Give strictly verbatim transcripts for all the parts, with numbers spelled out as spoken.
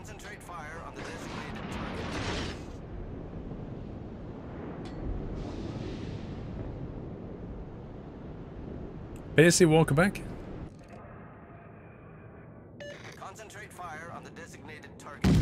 Concentrate fire on the designated target. Basically, walk back. Concentrate fire on the designated target.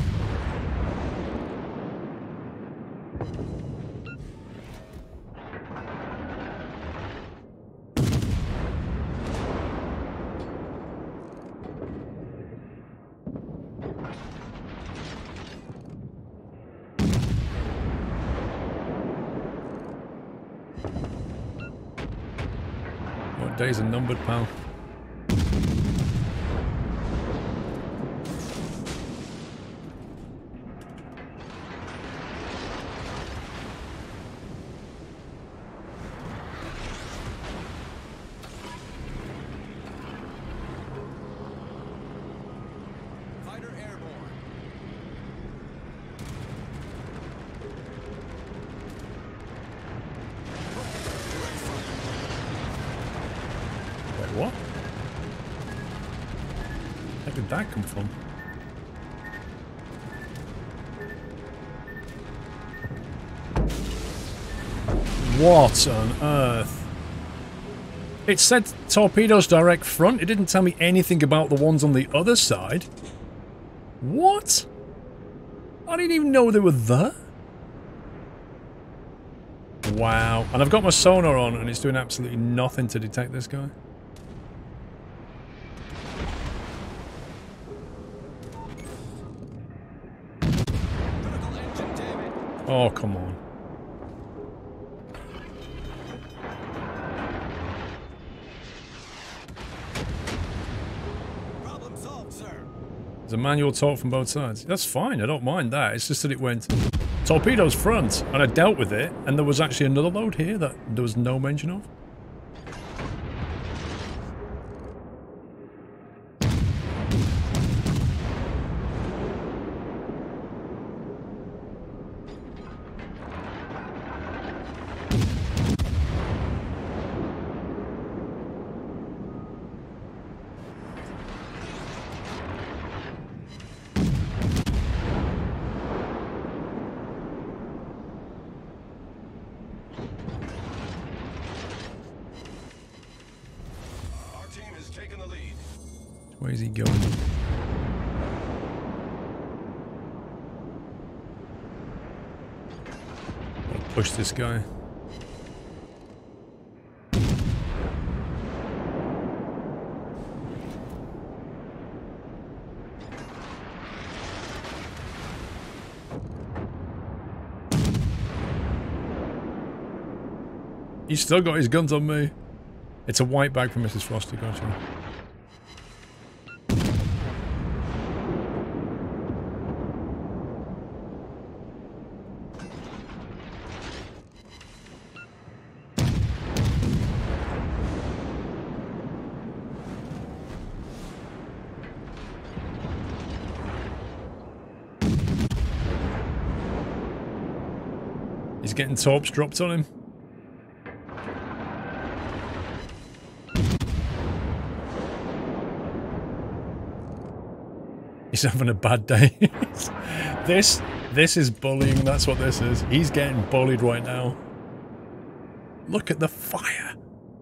What days are numbered, pal? Fighter airborne. Wait, what? Where did that come from? What on earth? It said torpedoes direct front. It didn't tell me anything about the ones on the other side. What? I didn't even know they were there. Wow. And I've got my sonar on and it's doing absolutely nothing to detect this guy. Critical engine damage. Oh, come on. Problem solved, sir. There's a manual talk from both sides. That's fine, I don't mind that. It's just that it went torpedoes front, and I dealt with it, and there was actually another load here that there was no mention of. Our team has taken the lead. Where's he going? I'll push this guy. He's still got his guns on me. It's a white bag for Missus Frosty, gotcha. He's getting torps dropped on him. He's having a bad day. this, this is bullying. That's what this is. He's getting bullied right now. Look at the fire.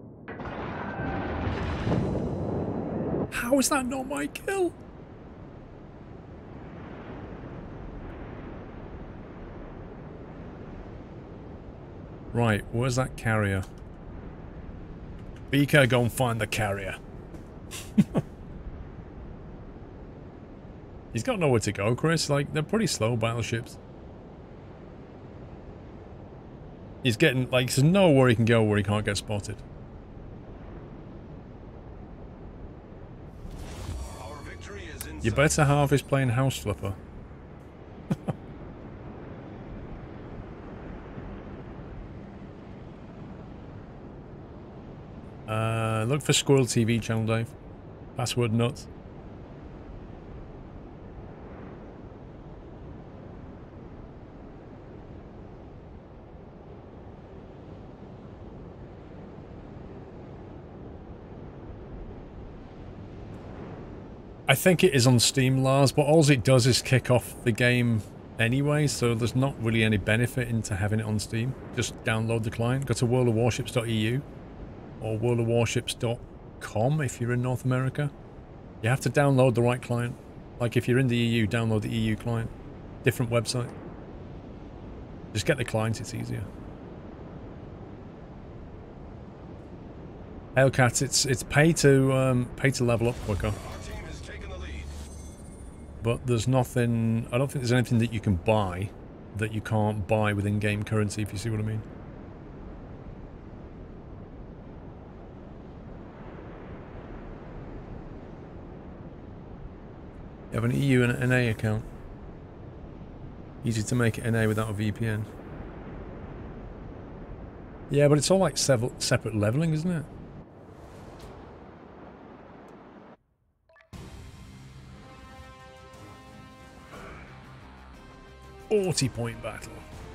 How is that not my kill? Right, where's that carrier? Beaker, go and find the carrier. He's got nowhere to go, Chris. Like, they're pretty slow battleships. He's getting, like, there's nowhere he can go where he can't get spotted. Our victory is in You better harvest playing House Flipper. uh, look for Squirrel T V channel, Dave. Password nuts. I think it is on Steam, Lars, but all it does is kick off the game anyway, so there's not really any benefit into having it on Steam. Just download the client, go to world of warships dot E U or world of warships dot com if you're in North America. You have to download the right client. Like if you're in the E U, download the E U client. Different website. Just get the client, it's easier. Hellcat, it's it's pay to um, pay to level up quicker. But there's nothing, I don't think there's anything that you can buy that you can't buy with in-game currency, if you see what I mean. You have an E U and an N A account. Easy to make it N A without a V P N. Yeah, but it's all like several separate leveling, isn't it? forty point battle.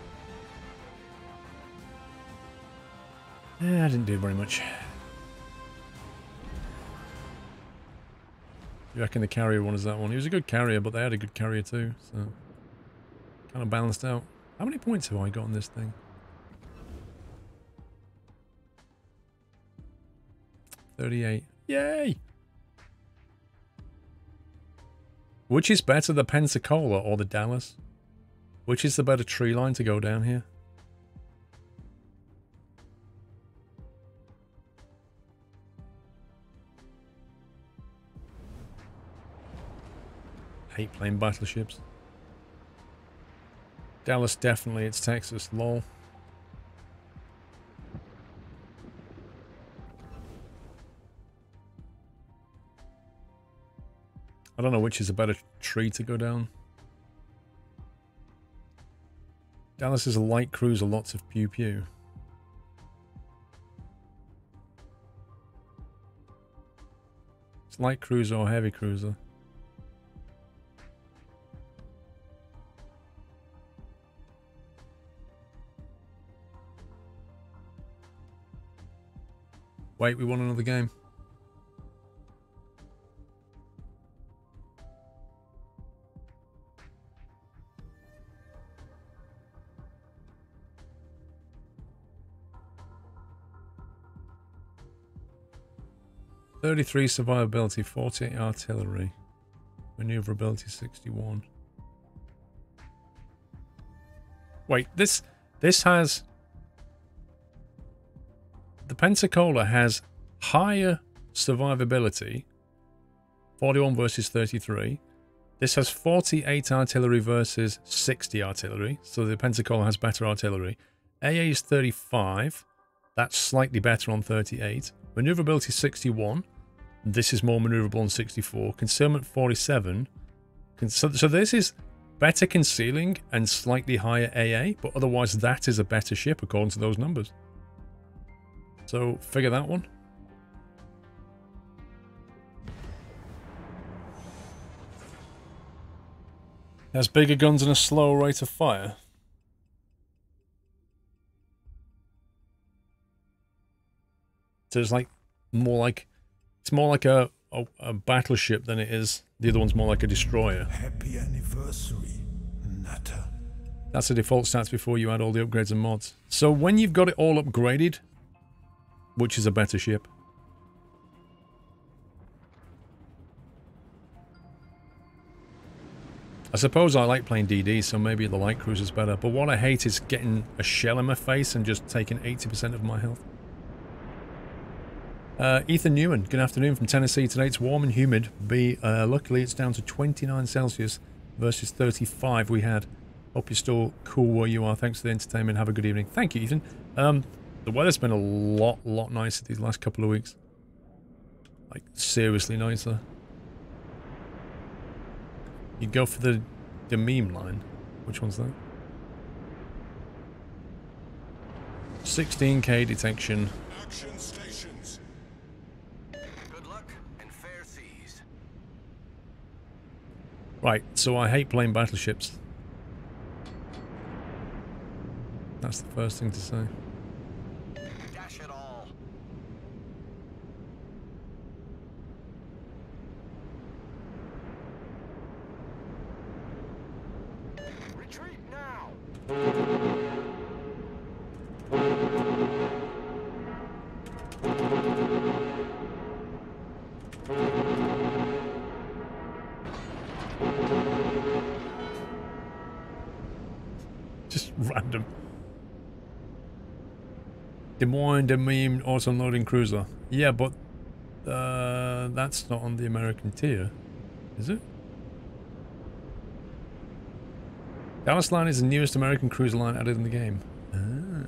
Yeah, I didn't do very much. You reckon the carrier one is that one? He was a good carrier, but they had a good carrier too, so kind of balanced out. How many points have I got on this thing? thirty-eight. Yay! Which is better, the Pensacola or the Dallas? Which is the better tree line to go down here? Hate playing battleships. Dallas definitely, it's Texas, lol. I don't know which is a better tree to go down. Dallas is a light cruiser, lots of pew pew. It's light cruiser or heavy cruiser. Wait, we won another game. thirty-three survivability, forty-eight artillery, maneuverability sixty-one. Wait, this this has the Pensacola has higher survivability, forty-one versus thirty-three. This has forty-eight artillery versus sixty artillery, so the Pensacola has better artillery. A A is thirty-five, that's slightly better on thirty-eight. Maneuverability sixty-one. This is more maneuverable on sixty-four. Concealment forty-seven. So, so this is better concealing and slightly higher A A, but otherwise that is a better ship according to those numbers. So figure that one. Has bigger guns and a slower rate of fire. So it's like more like it's more like a, a a battleship than it is. The other one's more like a destroyer. Happy anniversary, Natter. That's the default stats before you add all the upgrades and mods. So when you've got it all upgraded, which is a better ship? I suppose I like playing D D, so maybe the light cruiser's better. But what I hate is getting a shell in my face and just taking eighty percent of my health. Uh, Ethan Newman, good afternoon from Tennessee. Today it's warm and humid. B, uh, luckily it's down to twenty-nine Celsius versus thirty-five we had. Hope you're still cool where you are. Thanks for the entertainment. Have a good evening. Thank you, Ethan. Um, the weather's been a lot, lot nicer these last couple of weeks. Like, seriously nicer. You go for the, the meme line. Which one's that? sixteen K detection. Action stations. Good luck and fair seas. Right, so I hate playing battleships. That's the first thing to say. Dash it all. Just random. Des Moines de Meme auto-loading cruiser. Yeah, but uh, that's not on the American tier, is it? Dallas Line is the newest American cruiser line added in the game. Ah.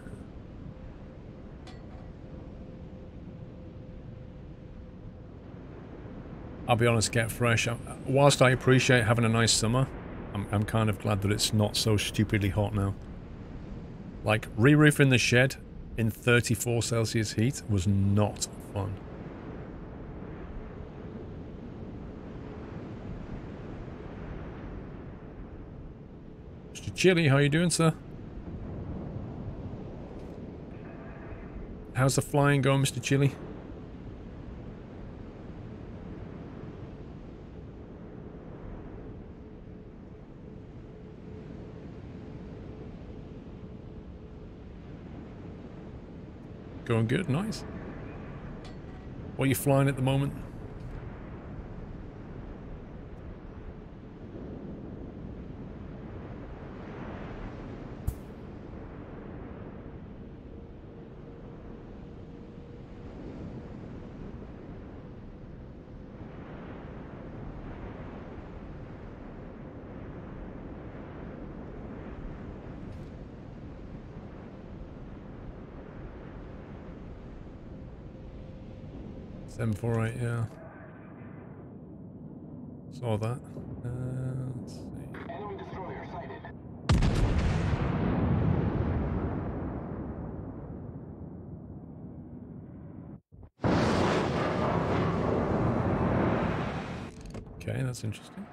I'll be honest, Get Fresh. Whilst I appreciate having a nice summer, I'm, I'm kind of glad that it's not so stupidly hot now. Like, re-roofing the shed in thirty-four Celsius heat was not fun. Mister Chili, how you doing, sir? How's the flying going, Mister Chili? Going good, nice. What are you flying at the moment? seven four eight, yeah. Saw that. Uh, let's see. Enemy destroyer sighted. Okay, that's interesting.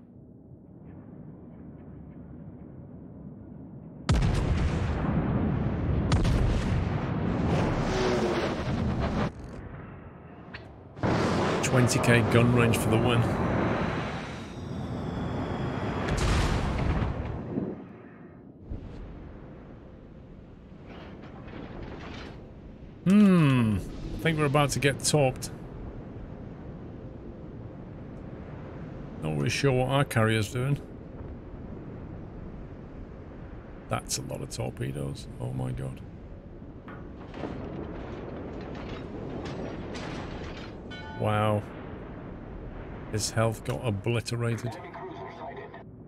twenty K gun range for the win. Hmm. I think we're about to get torped. Not really sure what our carrier's doing. That's a lot of torpedoes. Oh my god. Wow. His health got obliterated. Enemy cruiser sighted.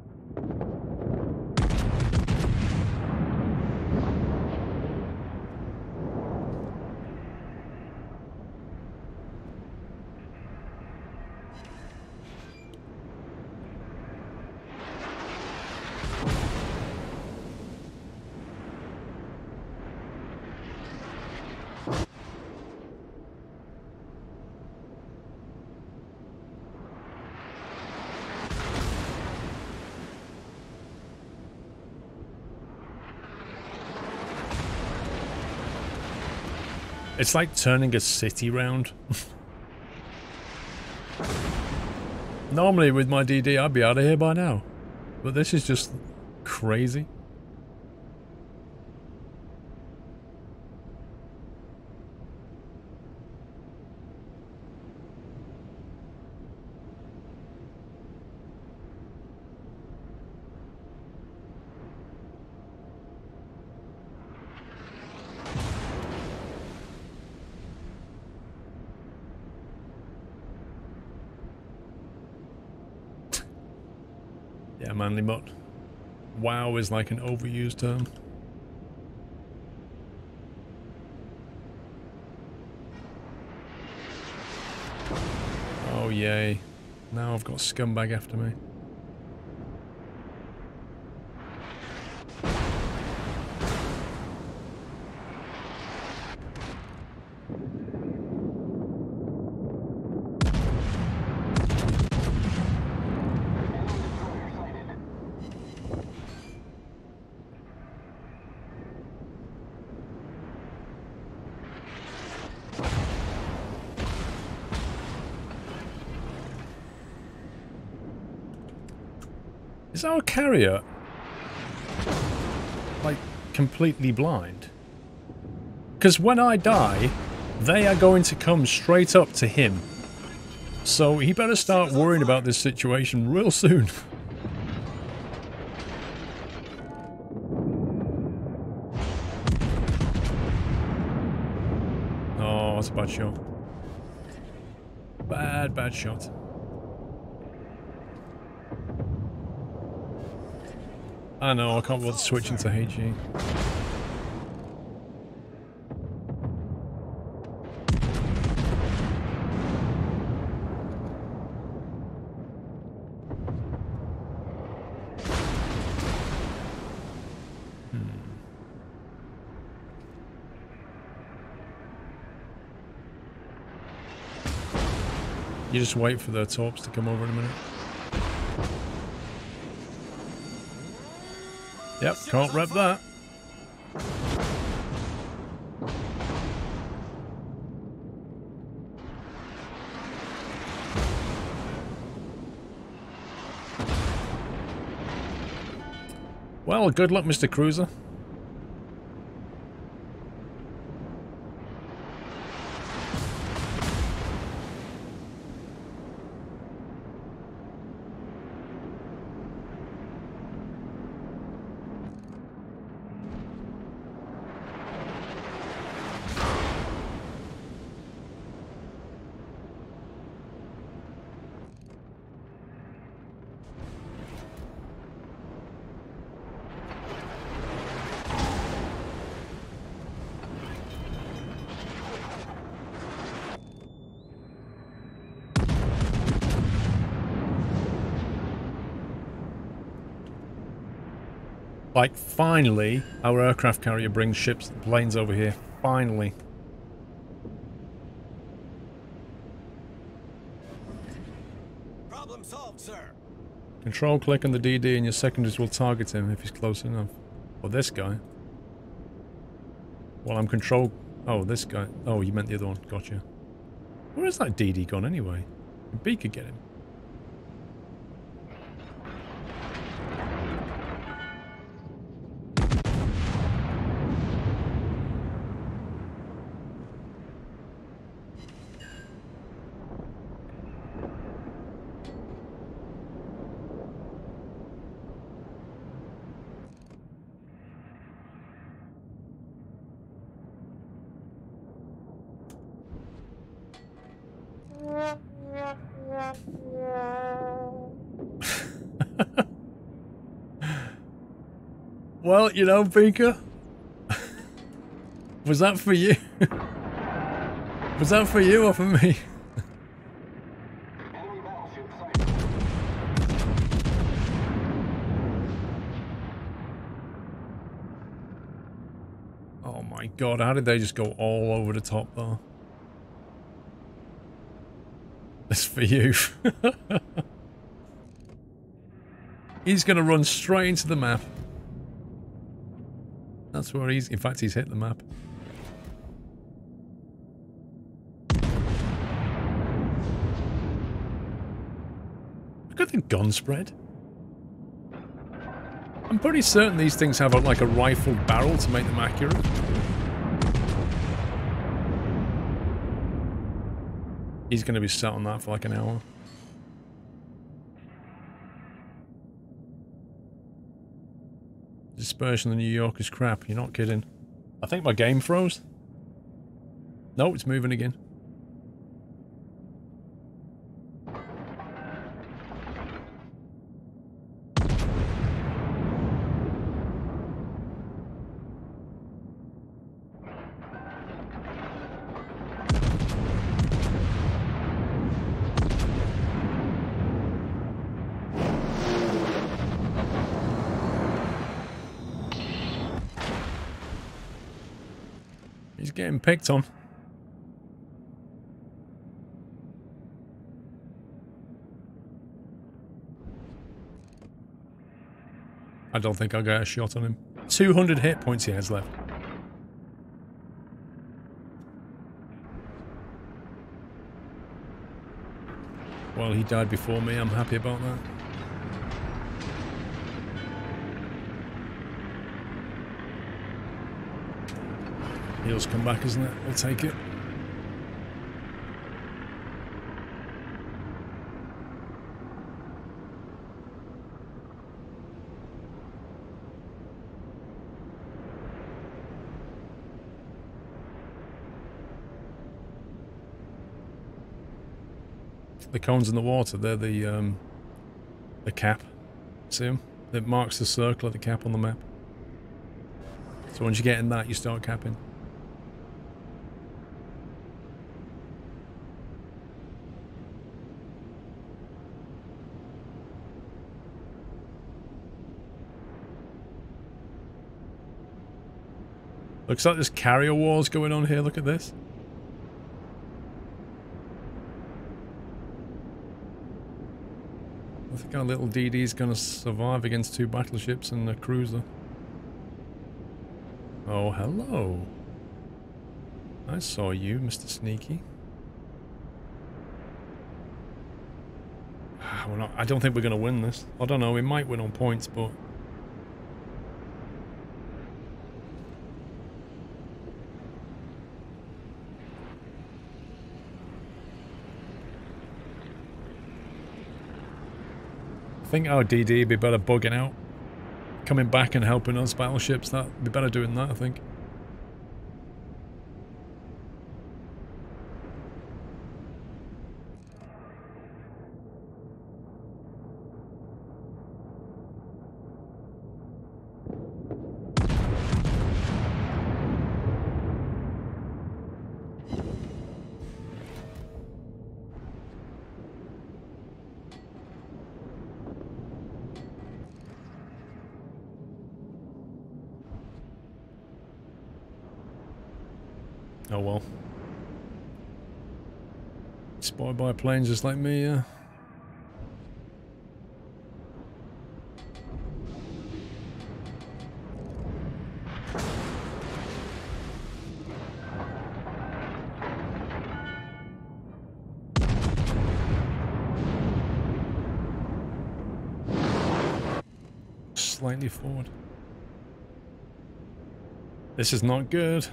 It's like turning a city round. Normally with my D D I'd be out of here by now. But this is just crazy. Yeah, manly mutt. Wow is like an overused term. Oh yay. Now I've got scumbag after me. Is our carrier... like, completely blind? Because when I die, they are going to come straight up to him. So he better start worrying about this situation real soon. Oh, that's a bad shot. Bad, bad shot. I know, I can't bother switching to H E. You just wait for the torps to come over in a minute. Yep, can't rep that. Well, good luck, Mister Cruiser. Like, finally, our aircraft carrier brings ships and planes over here. Finally. Problem solved, sir. Control click on the D D and your secondaries will target him if he's close enough. Or this guy. Well, I'm control... Oh, this guy. Oh, you meant the other one. Gotcha. Where is that D D gone anyway? B could get him. Well, you know, Beaker, was that for you? Was that for you or for me? Enemy battleship sighted. Oh my god, how did they just go all over the top though? It's for you. He's gonna run straight into the map. That's where he's... In fact, he's hit the map. Look at the gun spread. I'm pretty certain these things have a, like a rifled barrel to make them accurate. He's going to be sat on that for like an hour. Dispersion in New York is crap. You're not kidding. I think my game froze. No, it's moving again. He's getting picked on. I don't think I'll get a shot on him. two hundred hit points he has left. Well, he died before me. I'm happy about that. Heals come back, isn't it? We'll take it. The cones in the water, they're the um, the cap. See them? It marks the circle of the cap on the map. So once you get in that, you start capping. Looks like there's carrier wars going on here, look at this. I think our little D D's gonna survive against two battleships and a cruiser. Oh, hello. I saw you, Mister Sneaky. We're not, I don't think we're gonna win this. I don't know, we might win on points, but... I think our D D would be better bugging out. Coming back and helping us battleships, that'd be better doing that, I think. Oh well. Spoiled by planes just like me, yeah. Slightly forward. This is not good.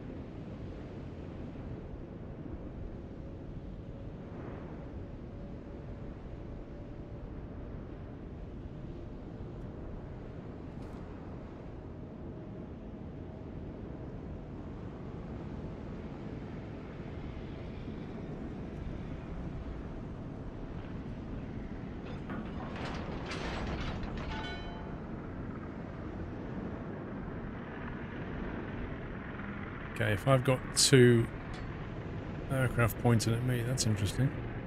Okay, if I've got two aircraft pointing at me, that's interesting.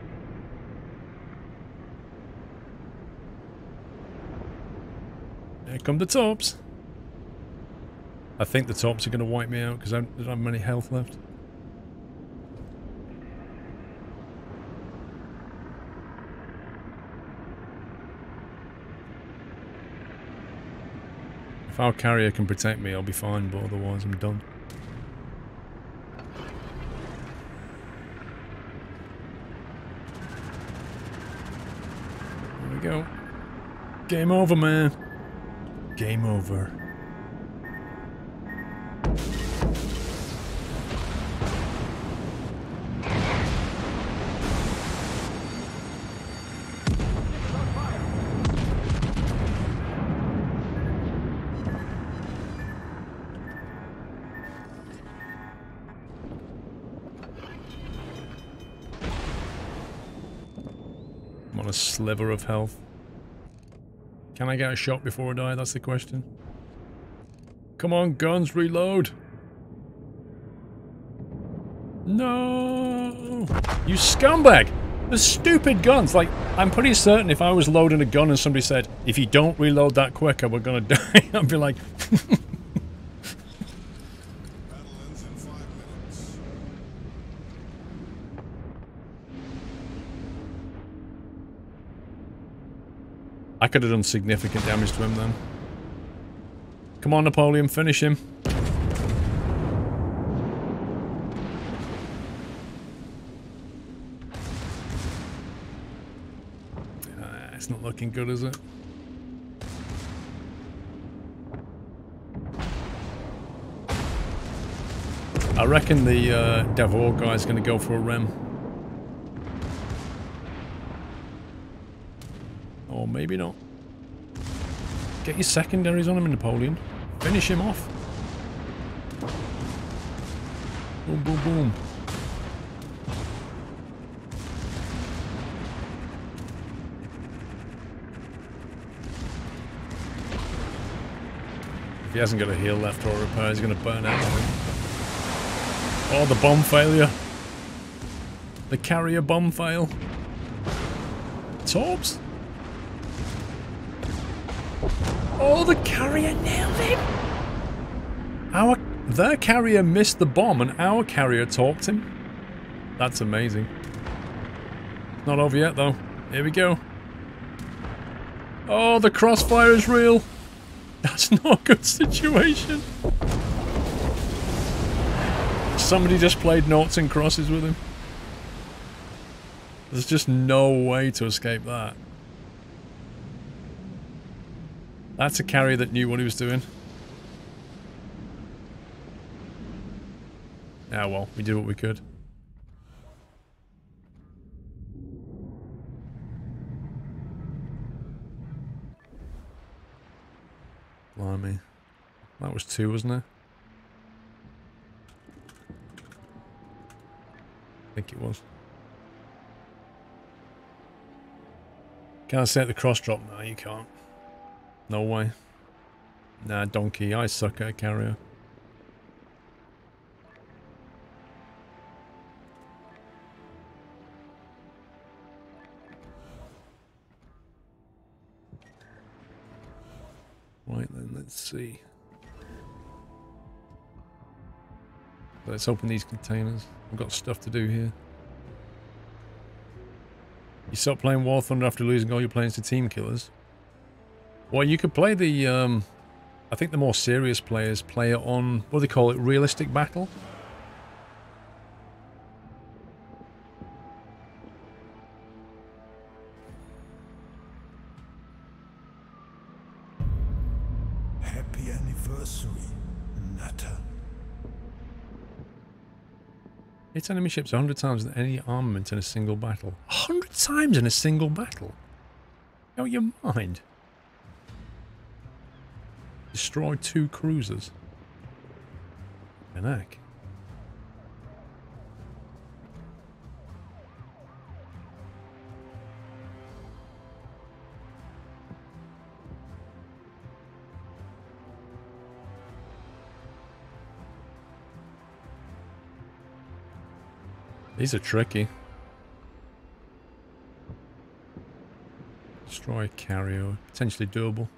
Here come the tops. I think the tops are going to wipe me out because I don't have many health left. If our carrier can protect me, I'll be fine, but otherwise I'm done. Go. Game over, man. Game over. I'm on a sliver of health. Can I get a shot before I die? That's the question. Come on, guns, reload. No! You scumbag! The stupid guns! Like, I'm pretty certain if I was loading a gun and somebody said, if you don't reload that quicker, we're gonna die, I'd be like... I could have done significant damage to him then. Come on, Napoleon, finish him. Uh, it's not looking good, is it? I reckon the uh, Devor guy's going to go for a rem. Or maybe not. Get your secondaries on him, Napoleon. Finish him off. Boom, boom, boom. If he hasn't got a heal left or a repair, he's going to burn out, I think. Oh, the bomb failure. The carrier bomb fail. Torps? Oh, the carrier nailed him! Our, their carrier missed the bomb and our carrier torped him. That's amazing. Not over yet, though. Here we go. Oh, the crossfire is real. That's not a good situation. Somebody just played noughts and crosses with him. There's just no way to escape that. That's a carrier that knew what he was doing. Ah well, we did what we could. Blimey. That was two, wasn't it? I think it was. Can I set the cross drop? No, you can't. No way. Nah, donkey. I suck at a carrier. Right then, let's see. Let's open these containers. I've got stuff to do here. You stopped playing War Thunder after losing all your planes to team killers? Well, you could play the, um, I think the more serious players play it on, what do they call it, realistic battle? Happy anniversary, Natter. Hits enemy ships a hundred times with any armament in a single battle. A hundred times in a single battle? Out of your mind? Destroyed two cruisers. An heck. These are tricky. Destroy carrier, potentially doable.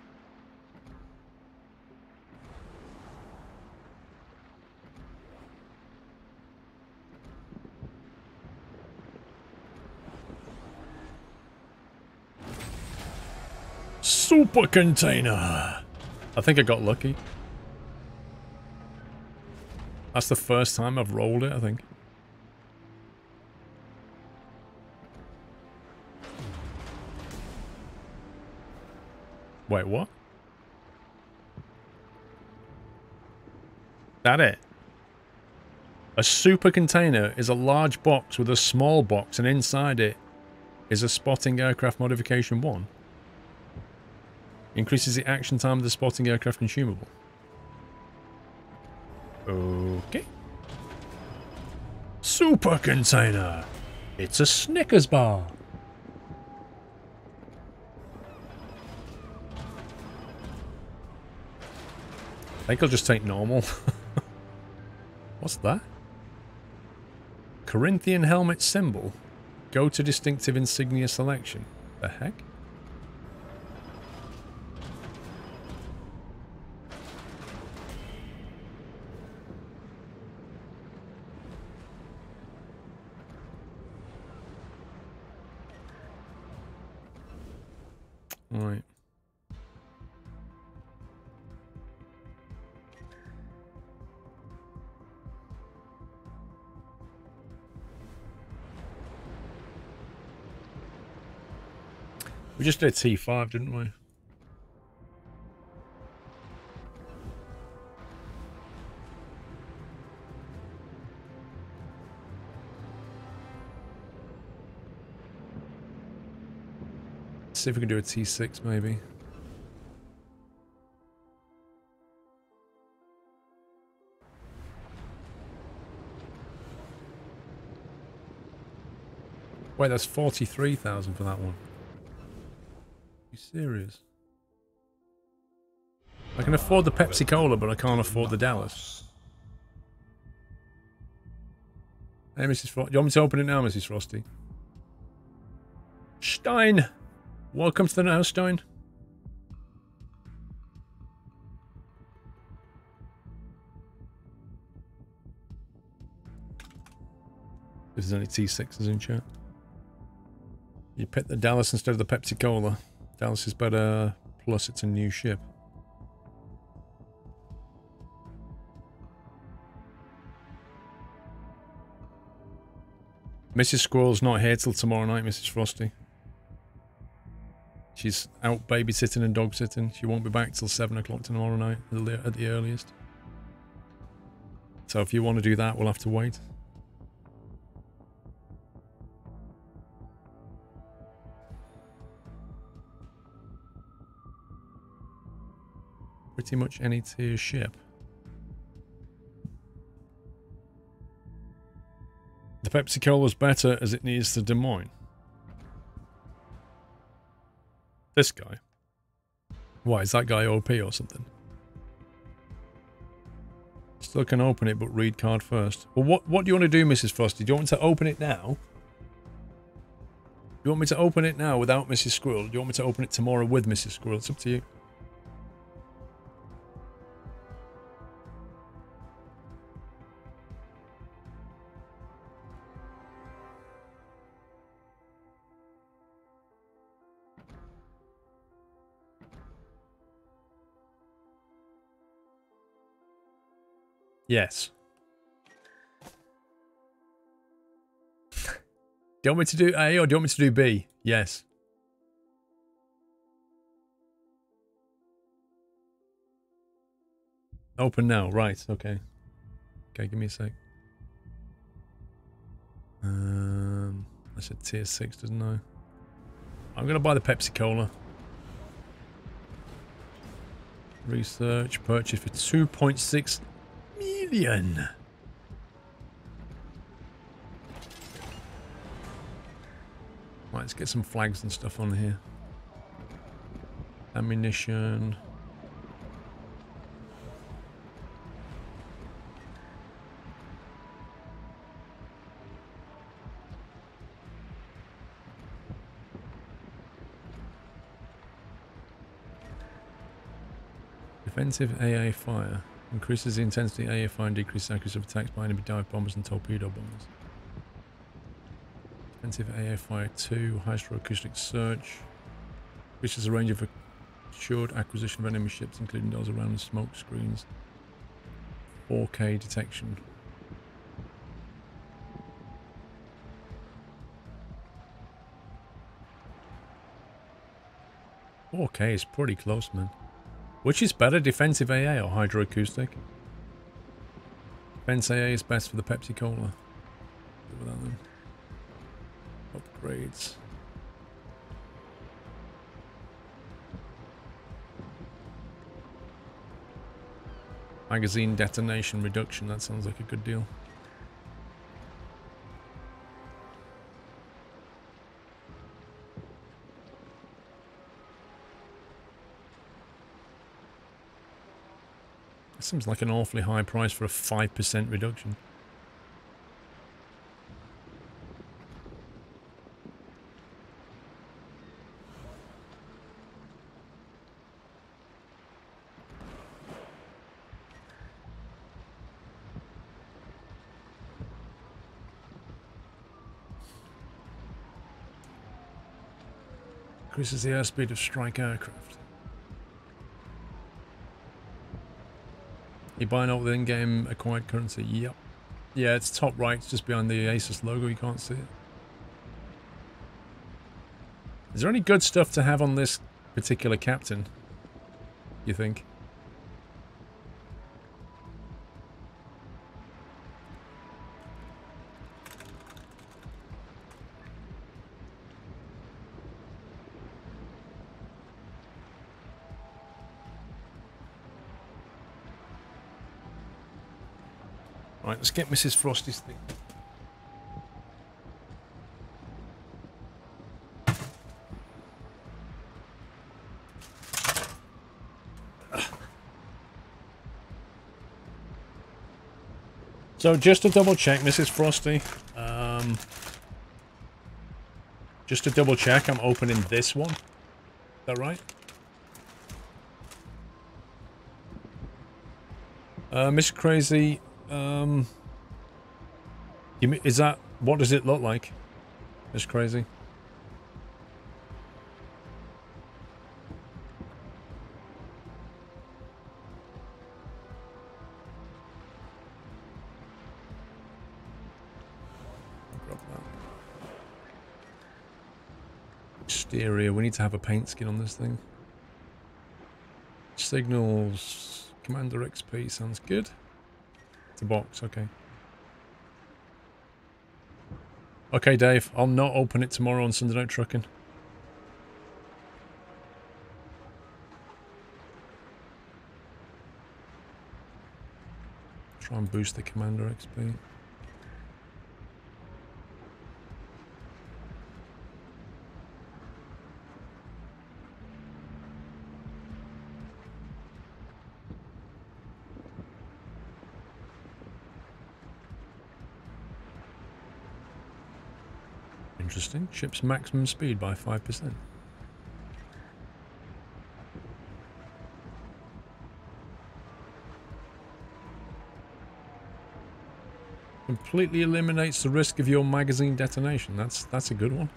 Super container! I think I got lucky. That's the first time I've rolled it, I think. Wait, what? That it? A super container is a large box with a small box, and inside it is a spotting aircraft modification one. Increases the action time of the spotting aircraft consumable. Okay. Super container. It's a Snickers bar. I think I'll just take normal. What's that? Corinthian helmet symbol. Go to distinctive insignia selection. The heck? Right. We just did T five, didn't we? see if we can do a T six maybe. Wait, that's forty-three thousand for that one. Are you serious? I can afford the Pepsi Cola, but I can't afford the Dallas. Hey, Missus Frosty. Do you want me to open it now, Missus Frosty? Stein! Welcome to the house, Stein. This is only T sixes in chat. You pick the Dallas instead of the Pepsi Cola. Dallas is better, plus it's a new ship. Missus Squirrel's not here till tomorrow night, Missus Frosty. She's out babysitting and dog sitting. She won't be back till seven o'clock tomorrow night at the, at the earliest. So if you want to do that, we'll have to wait. Pretty much any tier ship. The Pepsi Cola's better as it needs to Des Moines. This guy. Why, is that guy O P or something? Still can open it, but read card first. Well, what, what do you want to do, Missus Frosty? Do you want me to open it now? Do you want me to open it now without Missus Squirrel? Do you want me to open it tomorrow with Missus Squirrel? It's up to you. Yes. Do you want me to do A or do you want me to do B? Yes. Open now. Right. Okay. Okay, give me a sec. Um, I said tier six, didn't I? I'm going to buy the Pepsi Cola. Research. Purchase for two point six million. Right, let's get some flags and stuff on here. Ammunition. Defensive A A fire. Increases the intensity of A A fire and decreases the accuracy of attacks by enemy dive bombers and torpedo bombers. Defensive A A fire two. Hydroacoustic search. Increases the range of assured acquisition of enemy ships, including those around smoke screens. four K detection. four K is pretty close, man. Which is better, defensive A A or hydroacoustic? Defense A A is best for the Pepsi Cola. Go with that then. Upgrades. Magazine detonation reduction, that sounds like a good deal. Seems like an awfully high price for a five percent reduction. Increases the airspeed of strike aircraft. You buy an old in-game acquired currency? Yep. Yeah, it's top right, it's just behind the Asus logo, you can't see it. Is there any good stuff to have on this particular captain, you think? Right, let's get Missus Frosty's thing. So just to double check, Missus Frosty, um, just to double check, I'm opening this one. Is that right? Uh, Miss Crazy, um, you, mean- is that, what does it look like, Miss Crazy? Exterior, we need to have a paint skin on this thing. Signals, Commander X P, sounds good. It's a box, okay. Okay, Dave, I'll not open it tomorrow on Sunday Night Trucking. Try and boost the Commander X P. Interesting. Ship's maximum speed by five percent. Completely eliminates the risk of your magazine detonation. That's that's a good one.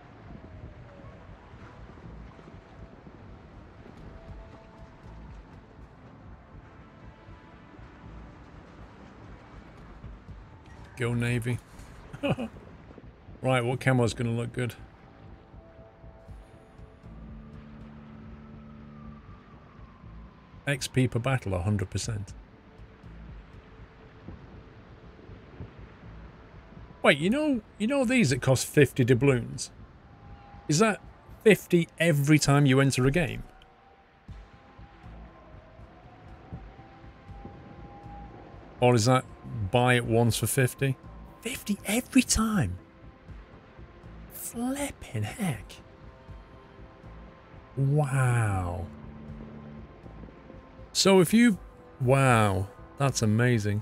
Go Navy. Right, what camo's going to look good? X P per battle, one hundred percent. Wait, you know, you know these that cost fifty doubloons? Is that fifty every time you enter a game? Or is that buy it once for fifty? fifty every time? Flipping heck. Wow. So if you... Wow. That's amazing.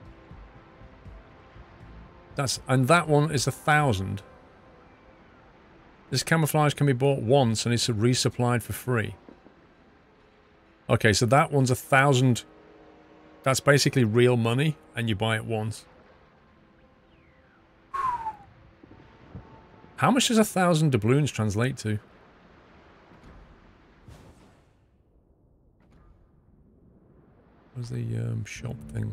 That's... And that one is a thousand. This camouflage can be bought once and it's resupplied for free. Okay, so that one's a thousand... That's basically real money and you buy it once. How much does a thousand doubloons translate to? What's the um, shop thing?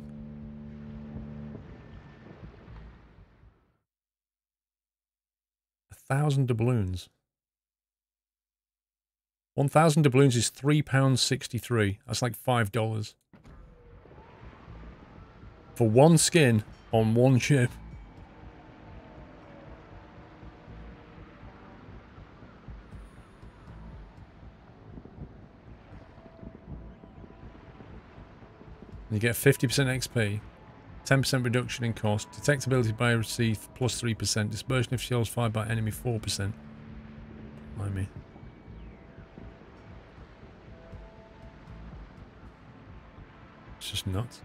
A thousand doubloons. One thousand doubloons is three pounds sixty-three. That's like five dollars. For one skin on one ship. You get fifty percent X P, ten percent reduction in cost, detectability by receipt plus three percent, dispersion of shells fired by enemy four percent. Mind me. It's just nuts.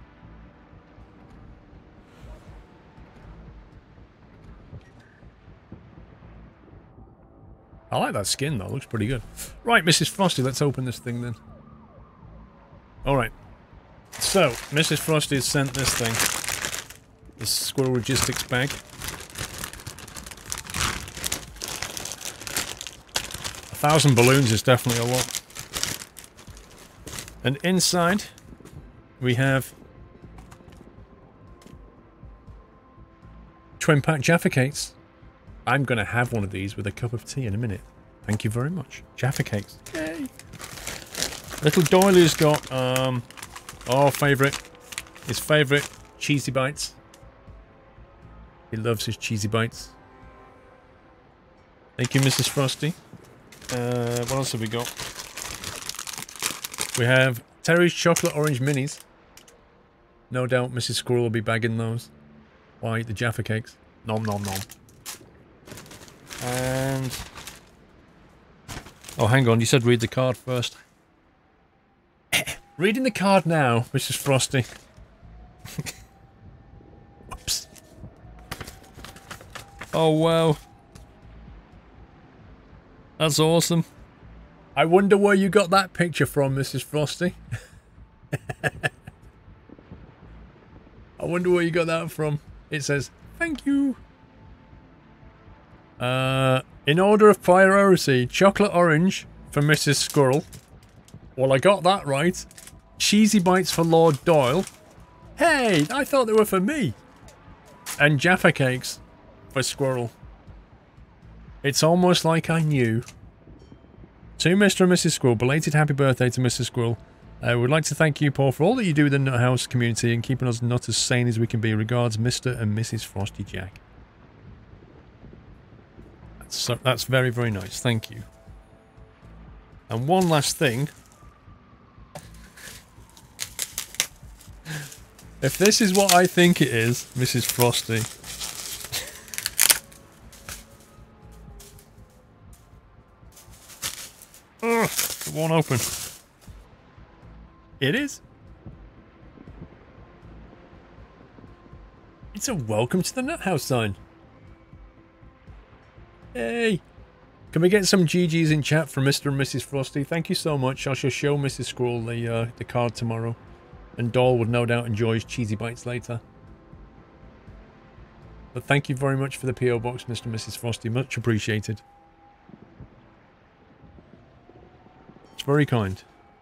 I like that skin though, looks pretty good. Right, Missus Frosty, let's open this thing then. Alright. So, Missus Frosty has sent this thing. This Squirrel Logistics bag. A thousand balloons is definitely a lot. And inside, we have twin pack Jaffa cakes. I'm going to have one of these with a cup of tea in a minute. Thank you very much. Jaffa cakes. Yay! Little Doyley's got, um... oh, favourite. His favourite cheesy bites. He loves his cheesy bites. Thank you, Missus Frosty. Uh, what else have we got? We have Terry's Chocolate Orange Minis. No doubt Missus Squirrel will be bagging those. Why, the Jaffa cakes. Nom nom nom. And... oh, hang on, you said read the card first. Reading the card now, Missus Frosty. Oops. Oh, wow. That's awesome. I wonder where you got that picture from, Missus Frosty. I wonder where you got that from. It says, thank you. Uh, in order of priority, chocolate orange for Missus Squirrel. Well, I got that right. Cheesy bites for Lord Doyle. Hey, I thought they were for me. And Jaffa cakes for Squirrel. It's almost like I knew. To Mister and Missus Squirrel, belated happy birthday to Missus Squirrel. I uh, would like to thank you, Paul, for all that you do with the Nut House community and keeping us not as sane as we can be. Regards, Mister and Missus Frosty Jack. That's, so, that's very, very nice. Thank you. And one last thing. If this is what I think it is, Missus Frosty. Ugh, it won't open. It is. It's a welcome to the Nut House sign. Hey. Can we get some G Gs in chat from Mister and Missus Frosty? Thank you so much. I shall show Missus Squirrel the, uh, the card tomorrow. And Doll would no doubt enjoy his cheesy bites later. But thank you very much for the P O box, Mister and Missus Frosty. Much appreciated. It's very kind.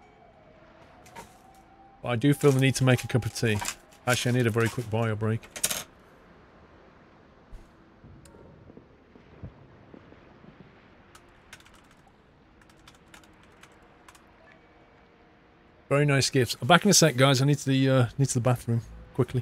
But I do feel the need to make a cup of tea. Actually, I need a very quick bio break. Very nice gifts. I'm back in a sec, guys. I need to the uh, need to the bathroom quickly.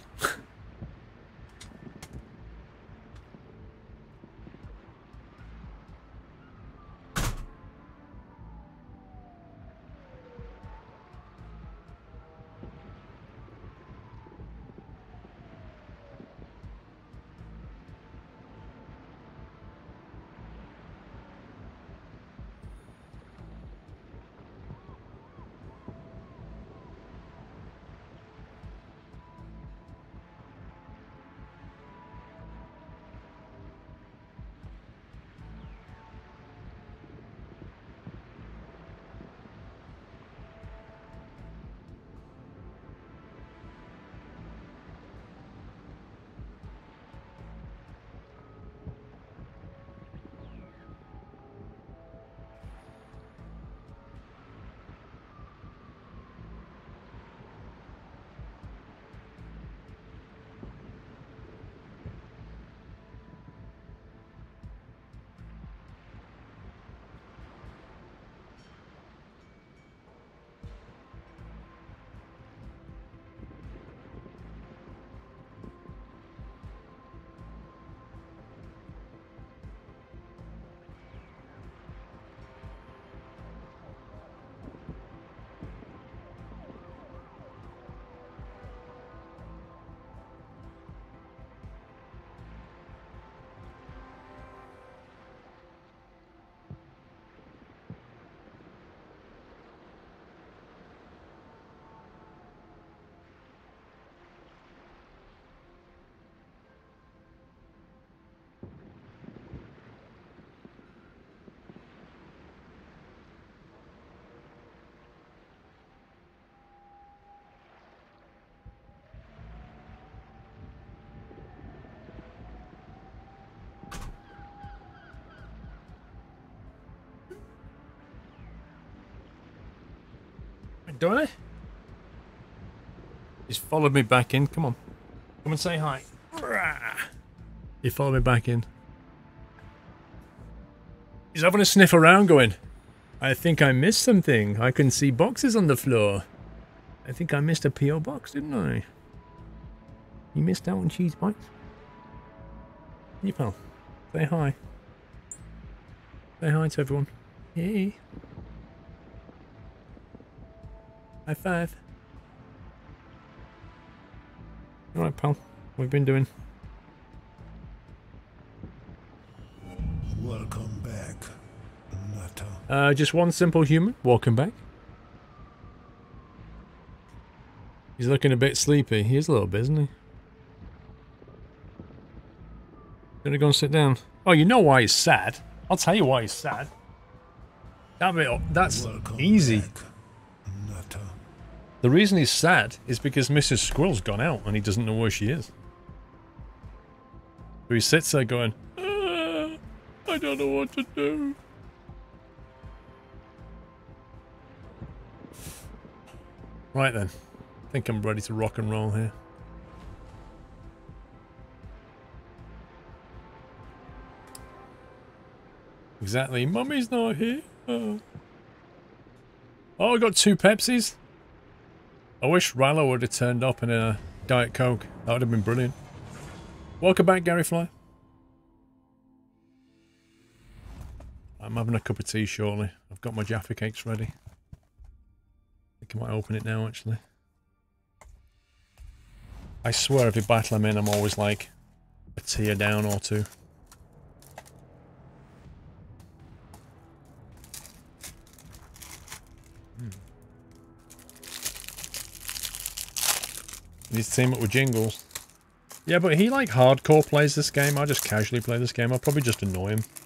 Doing it? He's followed me back in. Come on. Come and say hi. He followed me back in. He's having a sniff around going, I think I missed something. I can see boxes on the floor. I think I missed a P O box, didn't I? You missed out on cheese bites? You pal. Say hi. Say hi to everyone. Hey. High five. Alright, pal. What have you been doing? Welcome back, Nutter. Uh, just one simple human. Welcome back. He's looking a bit sleepy. He is a little bit, isn't he? Gonna go and sit down. Oh, you know why he's sad. I'll tell you why he's sad. That bit, that's Welcome easy. back, Nutter. The reason he's sad is because Missus Squirrel's gone out and he doesn't know where she is. So he sits there going, "Ah, I don't know what to do." Right then. I think I'm ready to rock and roll here. Exactly. Mummy's not here. Oh, oh I got two Pepsis. I wish Rallo would have turned up in a Diet Coke. That would have been brilliant. Welcome back, Gary Fly. I'm having a cup of tea shortly. I've got my Jaffa cakes ready. I think I might open it now, actually. I swear every battle I'm in, I'm always like a tier down or two. Hmm. Need to team up with Jingles. Yeah, but he like hardcore plays this game. I just casually play this game. I'll probably just annoy him.